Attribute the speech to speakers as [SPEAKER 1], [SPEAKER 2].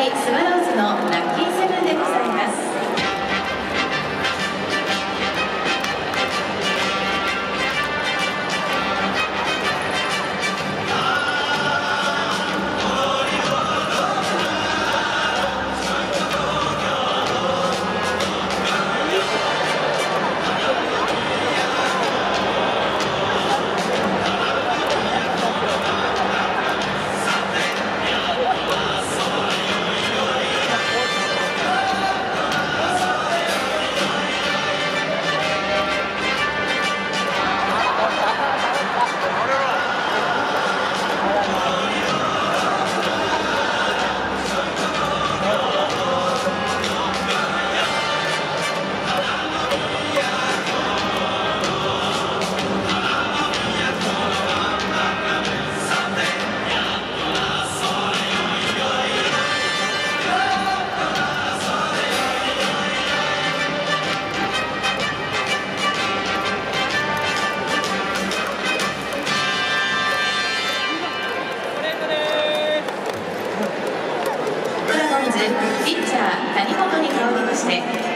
[SPEAKER 1] スワローズのラッキーセブンでございます。ピッチャー谷本に代わりまして